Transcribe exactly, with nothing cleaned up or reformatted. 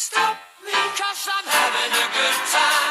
Stop me, cause I'm having a good time.